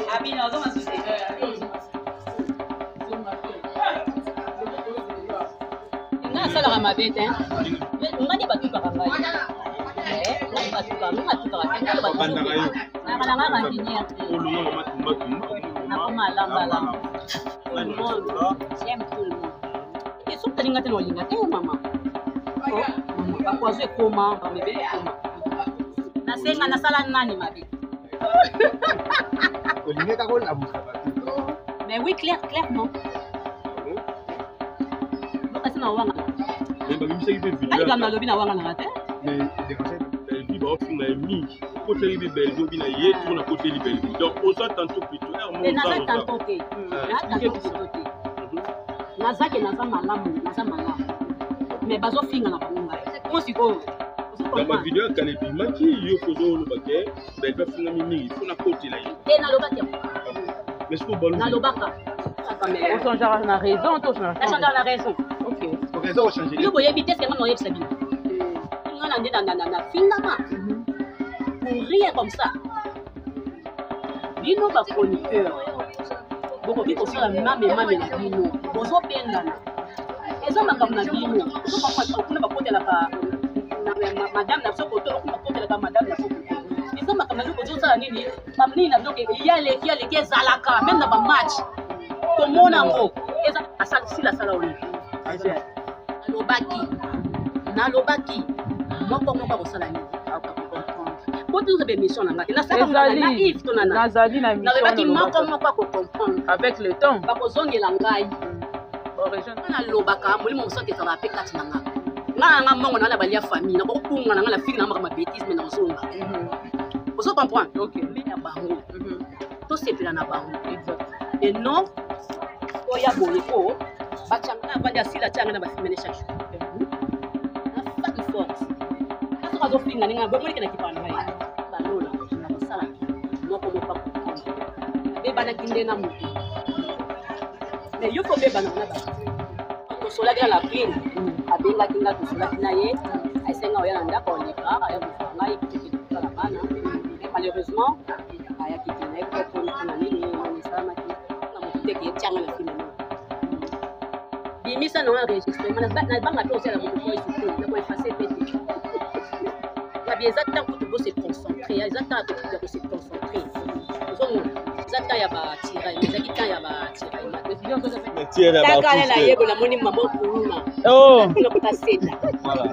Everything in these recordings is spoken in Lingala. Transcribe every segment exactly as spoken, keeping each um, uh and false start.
Abina, on va se faire. Nga sala ma bête hein. Nga ni batu ka ngai. Eh, nga batu ka, nga batu ka. Na kana nga engineer. Olunga mama tumba tumba. Na koma lamba lamba. J'aime tout le monde. Et so talinga teno linga te mama. Oh, ba kwazo ekoma, ba mebe ekoma. Na senga na sala nani mabe. Olinga ka ko la musa. Mais oui, clair, clairement. Parce que na wanga. Mais ba bimisa ki pe video. Ali gamna lobi na wanga na rate. Mais décroché. Elle vit ba ofu na mi. Côté libi belge obi na ye tout na côté libi belge. Donc on s'entend tout plutôt. Et na za tanto te. Na tanto te. Na za ke na za malamu, na za malamu. Mais bazo finga na bangunga. Comment si ko? Dans ma vidéo quand elle dit maki yo kozo lo baké, ben va finga mi mi, faut na côté là. Et na loba te. Mais ce ko Na lobaka. On change la raison, on change la raison. Ok. Pour raison on change. Yo boye vitesse que moi noyer sabine. Nga na ndenda na na finga ma. Pour rien comme ça. Bino ba chroniqueur. Boko biko sala mame mame na bino. Bozo pendana. Ezo makambo na bino. Zo papa to kuna ba kotela ka madame na soko to kuna kotela ka madame na soko. Ezo makambo na bozo sala nini? Mamni na bloke yale yale ke zalaka même na ba match. To mona ngo. Eza asala sila sala oni. Alobaki. Na lobaki. Moko moko ba sala nini? Avec le temps. Et non, il y a bon écho. Bachanga va dire si la changa va filmer chaque jour. La femme forte. Quand on va filmer, on va voir qu'il y a qui parle. Balola, na basala. Moko moko pas. Beba na kinde na mutu. Mais yo ko beba na ba. Ko sola gra la pine. Abenga kinga ko sola kinaye. Aisenga oya na ndako oleka, aya kufanga ikiti kala bana. Malheureusement, aya kitine ko ko na nini ni sama ki. Na mutu ke changa na filme. Bimisa no enregistrer, na na banga to sala mutu ko isi na ko effacer petit. Il y a des attaques pour se concentrer, il y a des attaques pour se concentrer. Les attaques, il y a des tirs, les attaques, il y a des tirs. Les tirs, il y a des tirs. Oh! Voilà.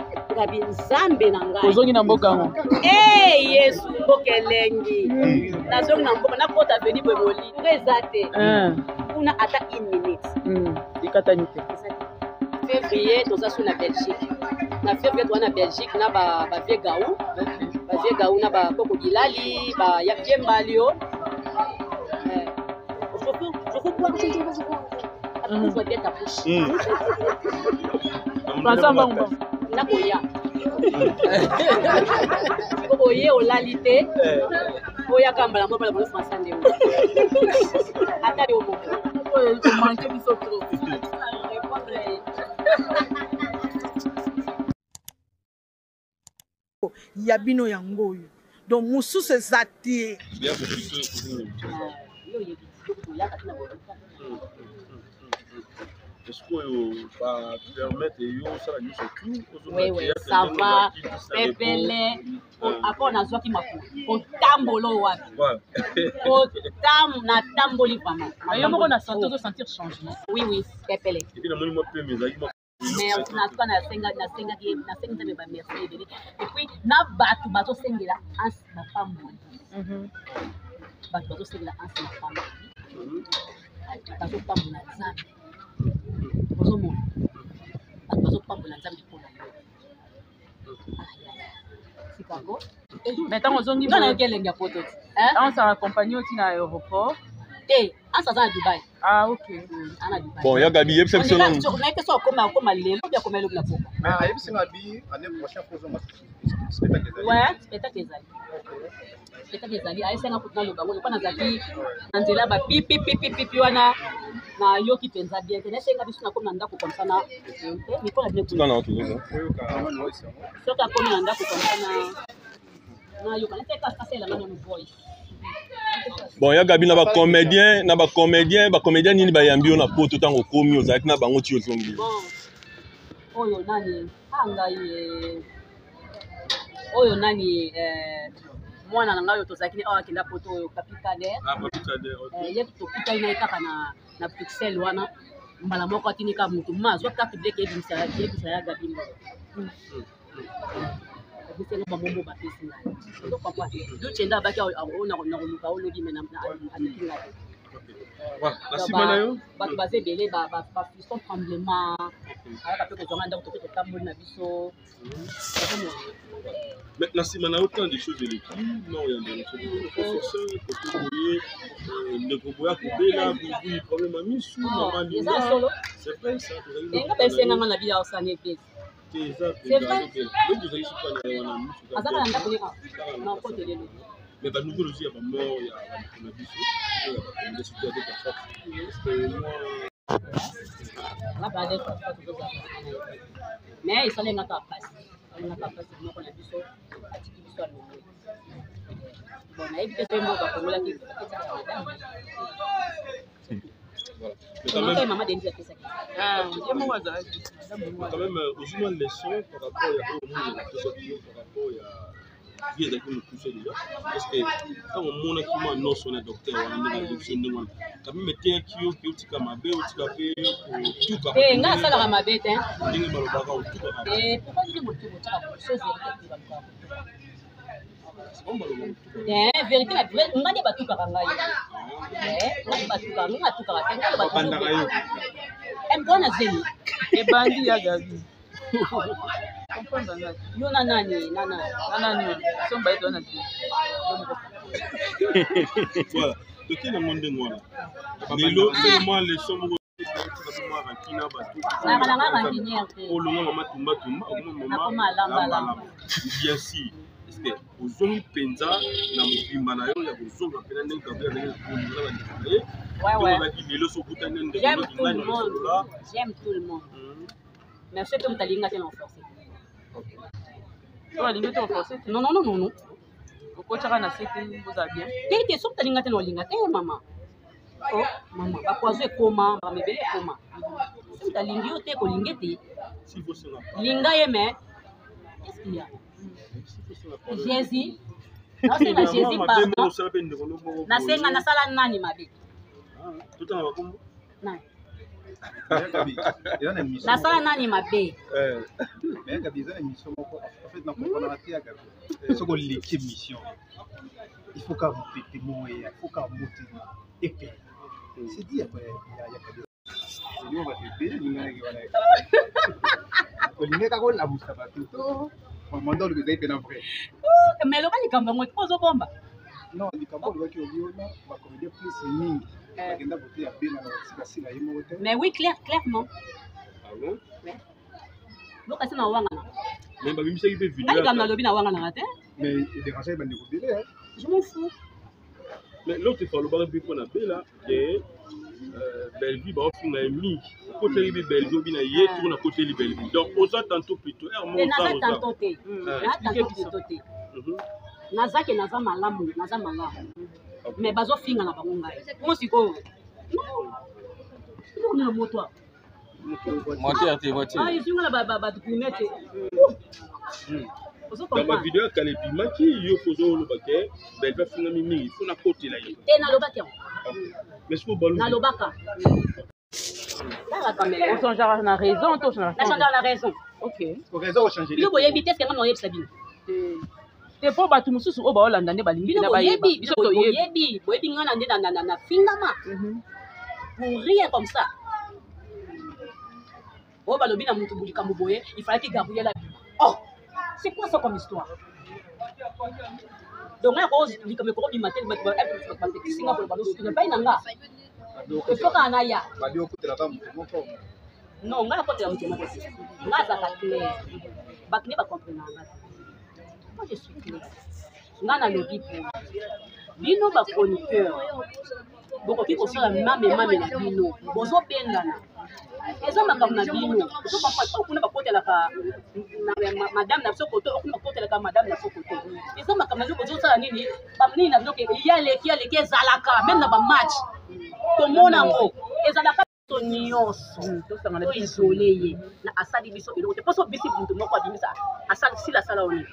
Ozongi na mboka ngo. Eh Yesu mboka elengi. Nazongi na mboka na kota veni beboli. Rezate. Ah. Kuna ata une minute. Hmm. Ikatanite. Février toza sur la Belgique. Na février toza na Belgique na ba ba Vegaou. Ba Vegaou na ba Koko Dilali, ba ya Piembalio. Eh. Je peux je peux boire je peux boire. On va bien ta bouche. François Mbamba. Na koya. Koko ye olalite. Oya kambala mo bala mo François ndeo. Ata de omo. On manque biso trop. Yabino yango yo donc mususu ezati est-ce que va permettre yo ça nous surtout oui oui ça va pepele après na zwaki maku otambolo wapi otam na tamboli vraiment yo moko na sentir sentir changement oui oui pepele et puis na moni mo pe mes amis mais on a pas na senga na senga qui na senga me ba merci et puis na batu bato sengela ans na pambo mhm batu bato sengela ans na pambo bato pambo na nzambe bozo mo batu bato pambo na nzambe pona Chicago mais tant ozongi na kelenga poto hein on s'en accompagner aussi na aéroport. Eh, en ça, à Dubaï. Ah, ok. À Dubaï. Bon, il y a Gabi, il y a perception. On est que ça, comme comme les lots, bien comme les lots là. Mais il y a aussi Gabi, l'année prochaine, pour nous, spectacle des ouais, spectacle des alliés. Spectacle des alliés. Aïe, c'est un coup de dans le bateau. On a Gabi, Angela, bah, pi pi pi pi pi pi, wana, na yo qui pensa bien. Tenez, c'est Gabi, c'est comme nanda comme ça na. Mais quoi la bien? Non, non, tout ça. C'est comme nanda comme ça na. Na yo, quand c'est casse casse la main de voice. Bon, ya gabi na ba comédien, na ba comédien, ba comédien nini ba yambi na poto tango komi ozaki na bango ti ozongi. Bon. Oyo nani anga ye. Oyo nani eh mwana na ngayo tozaki ni awa kenda poto oyo Capitaine. Ah, Capitaine. Eh ye to pita ina kaka na na pixel wana. Mbala moko atini ka mutu mazo carte bleue ke bimisa ya bimisa ya gabi mbo. Bise ngo bombo ba pesi na. Do papa. Do chenda baki ona na koluka olobi mena na anikinga. Voilà, la simana yo. Ba basé belé ba ba ba fiston tremblement. Aya ka pe ko zonga ndako to ko tamboli na biso. Mais la simana autant de choses de l'équipe, non, il y a des choses de professeur, pour trouver le boya kubela, vous problème à misu, maman ni. C'est vrai ça. Et nga pese nga na bila osane pe. C'est vrai. Donc vous avez pas na wana misu. Azaka na ndako ni ka. Na ko te lelo. Mais bah nous aussi il y a pas mort, il y a na bisu. Il y a des situations comme ça. Parce que moi la bade ko ko ko. Mais il fallait nga ta passe. On a pas passé moi qu'on a vu ça atiki biso no bon na ebite to mo ba ko la ki voilà mais maman Denise a fait ça ah je me vois ça quand même aussi une leçon par rapport à au monde par rapport à vie avec nous tous déjà parce que quand on monte qui moi non son docteur on a des options de quand même mettre qui yo qui tika mabe ou tika pe tout ka eh nga sala ka mabe te ndenge maloba ka tout ka eh pourquoi ndi mo tuko tsa ko chose vérité ba ko eh vérité la vérité ngani ba tuka ngai eh ngani ba tuka nga tuka ka ngani ba tuka em bona zeni e bandi ya gabi comprendre nga yo na nani nana nana ni somba ito na ti voilà de quel monde ngwana lelo c'est moi les sommes na kana nga ingénieur te o longa mama tumba tumba o mama mama lamba lamba bien sûr est-ce que ozongi penza na mobimba na yo ya kozonga pena ndenge kabila ndenge kolingala bandeko ouais ouais lelo sokutana ndenge j'aime tout le monde j'aime tout le monde mais c'est comme talinga te renforcer toi linga te renforcer non non non non non ko chaka na sete vous a bien te te sok talinga te no linga te mama oh mama ba poiso ekoma ba mebele ekoma c'est talingi yo te ko lingete si vous sera linga ye mais qu'est-ce qu'il y a Jésus non c'est na Jésus pardon na senga na sala nani mabe tout en bakombo na Il y a une émission. na sala nani mabe Euh, mais il y a des émissions. En fait, dans le programme, il y a l'équipe mission. Il faut qu'on répète mon et il faut qu'on monte épée. C'est dit après, il y a pas de. C'est nous on va épée, nous on va. On y met quand la mousse va tout. On m'en donne que vous avez bien vrai. mais lo bani kamba ngo pozo komba Non, il y a pas de qui au on va commander plus ming. Agenda voter à bien dans la sila yimo hotel. mais oui clair clairement ah bon lo kasi na wanga na mais ba bimisa ki pe vidéo nani kamba lobi na wanga na te Mais il dérangeait ben de hein. je m'en fous mais l'autre fois le bar bi ko na bela que euh Belleville ba ofinga mi côté li Belleville obi na ye tourna côté li Belleville donc aux tantôt plutôt er mo et ça naza aux tanto te na tanto plutôt te naza ke naza malamu naza malamu mais bazo finga na bango ngai mo siko non non moto Moteur, t'es voiture. ah isinga na ba ba ba documente ozo dans ma comprendre vidéo kale bimaki yo pozo lo baké Belleville finga mi mi faut na côté la ye te na lobaka mais c'est pour balu na lobaka la caméra on changera na raison to na changer la raison ok Au réseau changer. bilo boyebi te ce que nga noyebi sabine te po bato mosusu oyo baolanda nde balingi bilo na bayeba boyebi biso bilo toyebi boyebi boyebi nga na nde na na na fingama pour rien comme ça oh balobi na mutu bulika muboye il fallait que Gabriel a oh c'est quoi ça comme histoire donc là rose lika me ko bi matin ba ba ba singa pour balo sukina bai nanga il faut qu'on aille Badi okutela ba mutu moko. non nga ko te mutu moko nga za ka clair ba kne ba comprendre nga moi je suis clair nga na lobi pour bino ba chroniqueur bokoki kosala mame mame na bino bozobengana eza makambo na bino okuna bakotelaka madame na biso koto okuna bakotelaka madame na biso koto eza makambo na bino kozosala nini banini na bino yaleki yaleki ezalaka meme na bamatch tomona yango ezalaka to nyonso isole ye na asali biso eloko te mposo bisi mutu moko abimisa asali sila asala oni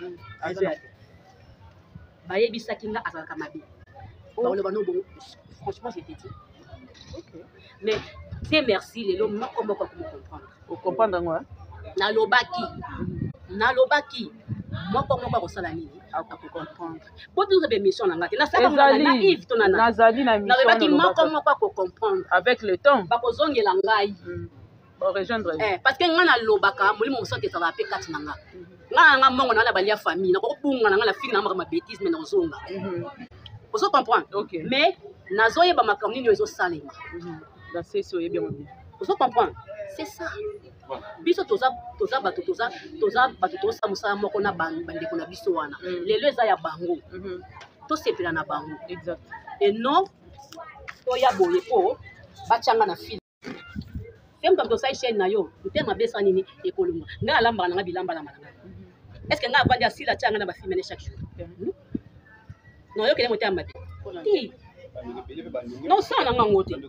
bayebisaki nga azalaka mabe baoloba no bongo franchement j'étais dit mais Dieu merci lelo moko moko ko comprendre o comprendre ngo nalobaki nalobaki moko moko ko sala nini ako comprendre po tu be mission na ngati na saka na naïve to nana nazali na mission nalobaki moko moko ko comprendre avec le temps ba ko zongela ngai ba rejoindre eh parce que nga nalobaka molimo mosote ça va pe kati na nga nga nga mongo na balia famille na ko bunga na nga la fille na ma bêtise mais na zonga vous comprendre OK mais nazoyeba makambo nini ezo salema dans ces soyez bien vous comprendre c'est ça biso toza toza bato toza toza bato toza musala moko na bandeko na biso wana lelo eza ya bango to sepela na bango exact et non to ya boye po bachanga na fil fem comme to sai chaîne na yo te mabesa nini ekolunga nga alamba na bilamba la malanga est-ce que nga avandi asila changa na ba filmer chaque jour non yo kele moté ambabe ti non ça na ngango te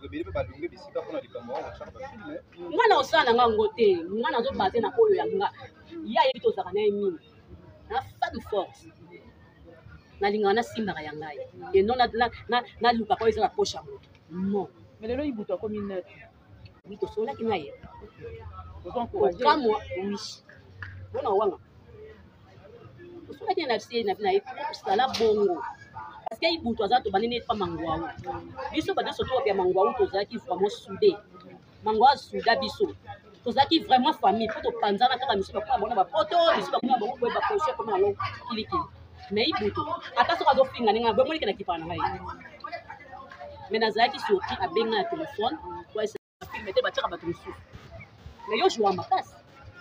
mwana osala na ngango te mwana azo base na oyo yanga ya yebi tozaka na mingi na femme forte nalinga na simba ya ngai et non na na na luka ko eza na poche ya moto non mais lelo ibuto comme une net oui to sola ki naye ko encourager kama oui bona wanga to sola ki na fie na na sala bongo parce que ibuto azato banene pa mangwawo biso ba biso to ya mangwawo to zaki vraiment soudé mangwawo souda biso to zaki vraiment famille pour to panzana kaka biso ba bona ba poto biso ba kuna ba ko ba projet comme allo kiliki mais ibuto ata so kazo finga ninga bo molike na kipana ngai mais nazaki soki abenga na téléphone kwa esa filme te ba tira ba tusu mais yo joue en makasi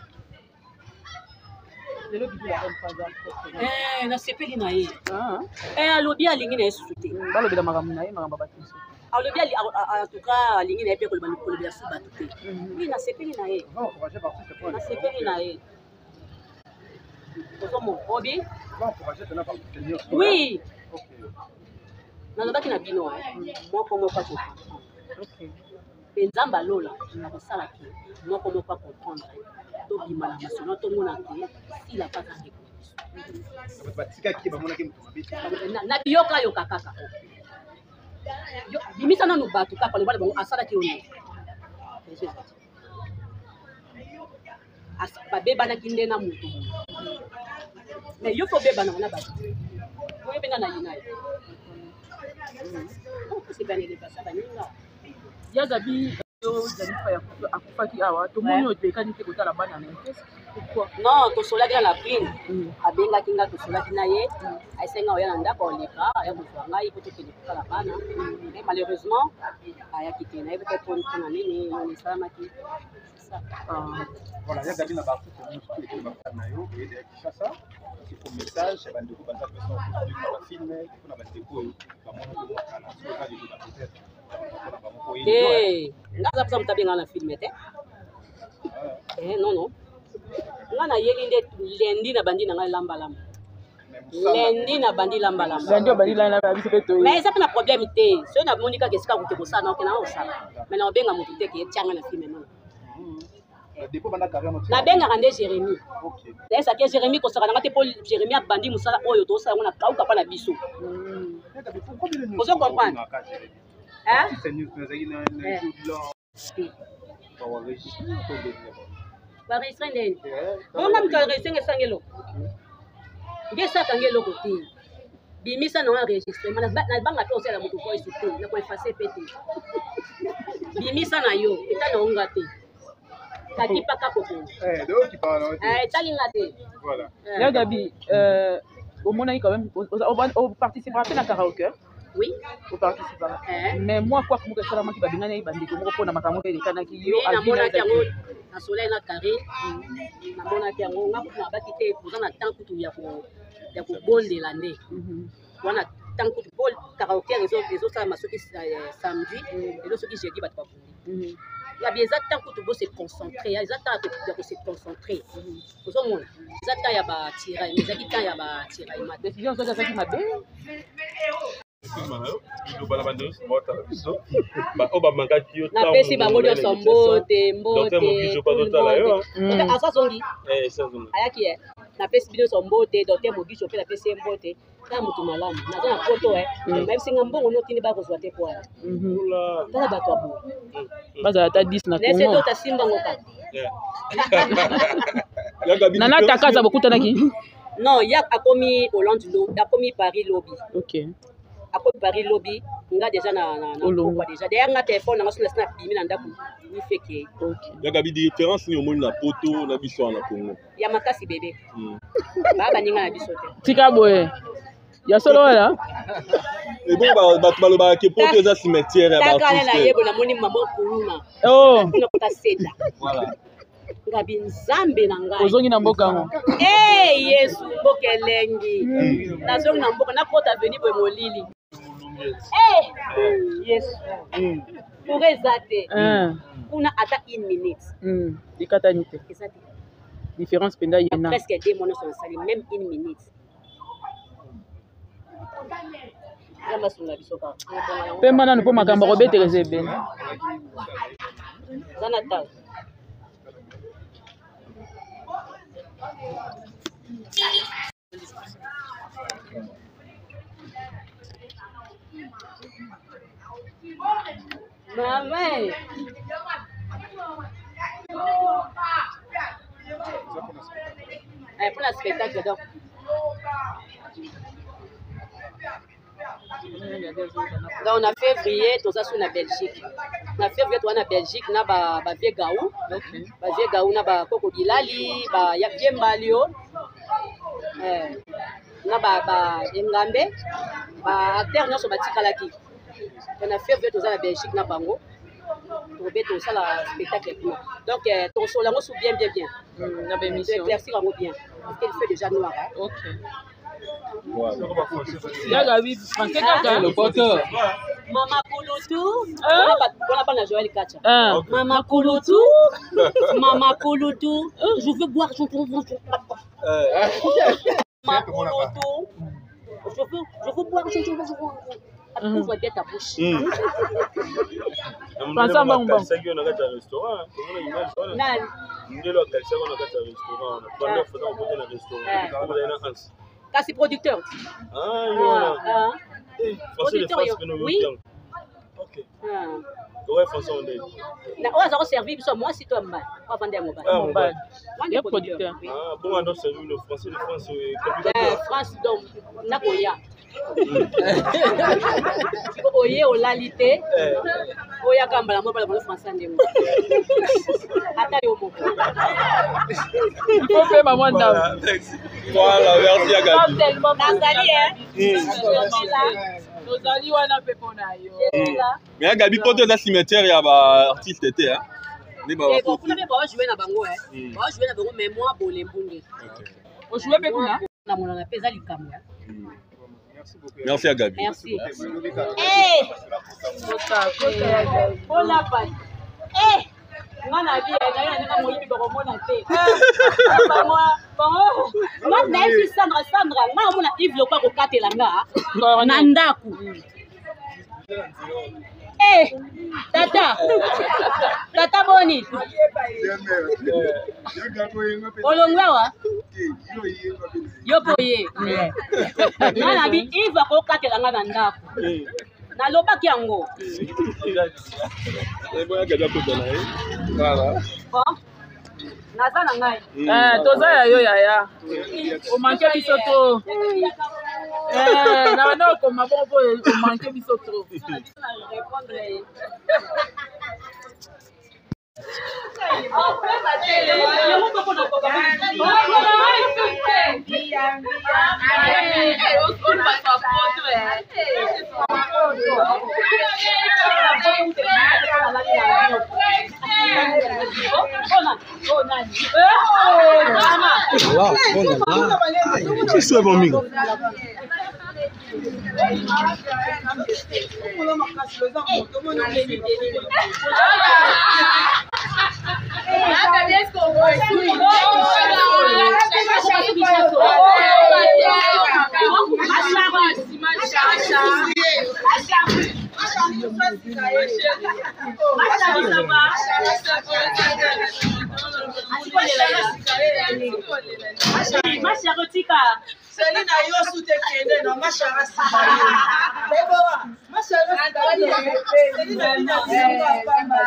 lelo bidu ya mpaza eh na sepeli na ye ah eh alobi alingi na esute balobela makambo na ye makambo batisi alobi en tout cas alingi na ye pe kolobela kolobela su bato te oui na sepeli na ye na sepeli na ye ozomo obi oui nalobaki na bino moko moko akoka mpe nzambe alola na kosala ke moko moko akomprendre tobima na masolo tomona ke sila mpaka ndeko na biyoka yoka kaka bimisa nanu bato kaka loba na bango asalaki oyo babebanaki nde na moto mais yo fo bebanaka na bato oyebenga na ye na ye yagabi yo zalifa ya akufaki awa tomoni oyo toyekani te kotala bana na ye pourquoi non tosolaki na la prime abengaki nga tosolaki na ye aesenga oya na ndako oleka aya kozwa ngai po tokende kotala bana mais malheureusement ayaki te nayebi te mpona nini nini esalamaki Voilà, il y a Gabi na baku pour nous tous les bafans na yo et de Kinshasa. Il faut message, ça va nous faire ça personne pour nous filmer, pour nous déco, ba mona ko kana so ka di ba peut-être. Eh, ngaza pesa mtabenga na filme te. Eh non non. Nga na yeli nde lendi na bandi na ngai lamba lamba. Lendi na bandi lamba lamba. Lendi bandi lamba lamba biso peto. Mais ça pas na problème te. So na monika ke sika ko te ko sana ok na o sana. Mais na obenga mutu te ke tianga na filme non. Na benga rande Jérémy. OK. Là ça que Jérémy ko saka na te Paul Jérémy a bandi musala oyo to sala na kauka pa na biso. Mm. Vous comprenez? Hein? C'est nous nous ayina na YouTube ba restrende. On a mka restrende sangelo. Ngesa kangelo côté. Bimisa na enregistrement na banga to sala mutu voice te na ko effacer pété. Bimisa na yo eta na onga te. Kaki paka poko. Eh, donc qui parle. Eh, talinga te. Voilà. Là Gabi, euh au moins quand même on participe à la karaoké. Oui. Au participe. Eh. Mais moi quoi comme que ça maki ba bingana ibandi ko moko pona makambo te kanaki yo na mona kango na soleil na carré. Na mona kango ngapu na baki te pozana tanku tu ya ko ya ko bondela nde. Wana tanku tu bol karaoké les autres les autres ça masoki samedi et les autres jeudi ba tu pas. ya bien ça tant que tu se concentrer ya ça tant que se concentrer ozo mona ça tant ya ba tira mais ça qui tant ya ba tira ma décision ça ça qui m'a bien na pesi bango nyonso mbote mbote asa zongi ayaki ye na pesi bino so mbote docteur Mogisho pe na pesi mbote na mutu malamu naza na poto eh même singa mbongo notini ba kozwa te poa tala bato abo baza ata dix na kongo nese tota simba ngoka nana takaza bokutanaki non yak akomi Hollande lo akomi Paris lobby OK akomi Paris lobby nga déjà na na na déjà derrière nga téléphone nga sona snap bimi na ndako ni feke OK yaka bi différence ni omoni na poto na biso na Congo ya makasi bébé ba ba ninga na biso te tika boye ya solo wala et bon ba ba baloba ke poto za cimetière ya ba ta kana na yebo na moni maman kuluma oh na kota seda voilà ngabi nzambe na ngai ozongi na mboka ngo eh yesu mboka elengi nazongi na mboka na kota veni boye molili eh yesu pour ezate kuna ata une minute mm dikata nite ezate différence penda yena presque deux mois sur salle même une minute yamba sunga bisoka pemba nanu po makambo ko beteleze ben zana ta Maman. Eh, pour le spectacle, donc. Donc, on a février, tout ça sur la Belgique. On a février, tout ça en Belgique, on a ba ba vieux gaou. Ba vieux gaou, on a ba Koko Bilali, ba ya bien malio. Eh, on a ba ba Ngambe, ba acteur non sur ba Tikalaki. On a février, tout ça en Belgique, on a bango. Pour bien tout ça la spectacle. Donc, ton sol là, on sous bien bien bien. On a émission. Éclaircir en bien. Parce qu'il fait déjà noir. OK. Yaga oui, français kaka le porteur. Mama Kulutu. On n'a pas la Joël Kacha. Ah. Mama Kulutu. Mama Kulutu. Je veux boire, je veux boire. Mama Kulutu. Je veux, je veux boire, je veux boire. Ouvre bien ta bouche. Français bon bon. C'est qu'on a un restaurant. Comment on image ça? Nani. Ndelo kalisa on a un restaurant. Pendant faut on peut un restaurant. On a un ans. Kasi producteur. Ah, voilà. Ah. Eh, français de France que nous oui. OK. Ah. Ouais, français on est. Na on a servi biso moi si toi mba. On va vendre mon Ah, mon bar. Il y a producteur. Ah, bon on a servi le français de France Eh, compliqué. France donc nakoya. Oye olalité. Oya kambala mo bala mo français ndemo. Ata yo moko. Il faut faire maman dame. Voilà, merci à Gabi. Nazali eh. Nazali wana pepo na yo. Mais à Gabi poto dans cimetière il y a ba artiste était hein. Ni ba Eh bon, kuna be ba jouer na bango eh. Ba jouer na bango mais moi bolembunge. O jouer pe kuna? Na mona na pesa likambo. Merci à Gabi. Merci. Eh. Hola pa. Eh. Ngana bi na yo na moyibi ba komona te. Ba moi, bango. Moi na fi Sandra Sandra, nga mona Yves le kwa ko katela nga. Na ndaku. Eh, tata. Tata boni. Olongwa yo poye. Ngana bi Yves ko katela nga na ndaku. Na lobaki yango. Eh bon, Gabi a poto na eh. Voilà. Bon. Naza na ngai. Eh, toza ya yo yaya. O manque biso to. Eh, na no ko mabombo o manque biso to. Répondre. Wow, bon là. Qui soit bon migo. Masha Rotika. Selina yo sute kende no mashara sibali. Debora, mashara sibali. Selina bina bina pamba.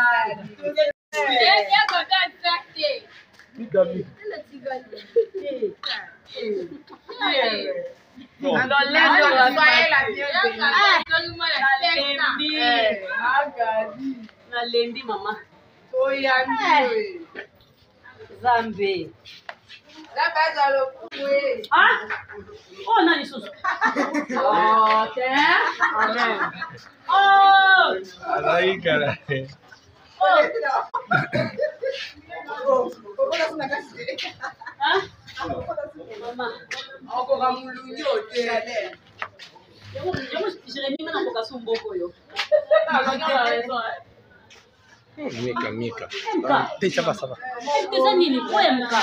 Nalendi mama. Oyandi. Zambe. Ah? Oh, nani sus? Okay. Amen. Oh! Alai cara. Oh! Ah? Mama. Ako kamulungi otele. Yo, yo, Jeremy mana mboka sumboko yo. Mika mika. Mka. Tem ça va ça va. Eza nini kwa mka?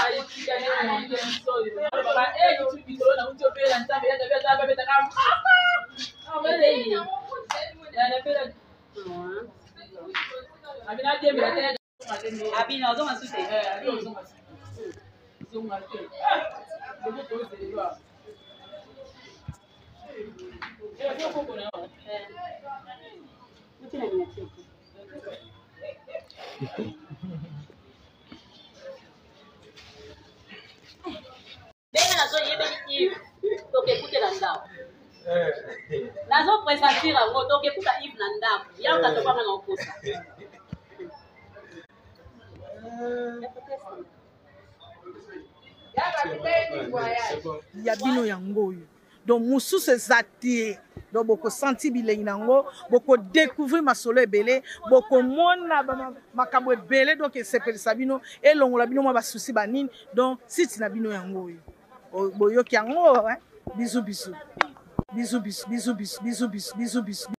Abina ozoma sute. Bena nazo yebe Yves tokekuta na ndako. Nazo presentira ngo tokekuta Yves na ndako. Yao katopanga na okosa. Ya bino yango oyo. Donc mususu ezati. Donc boko senti bilengi nango, boko découvrir masolo ebele, boko mona makambo ebele donc esepelisa bino elongola bino mwa basusi banini. Donc siti na bino yango oyo. Boyoki yango, hein? Bisous bisous. Bisous bisous bisous bisous bisous bisous bisous bisous.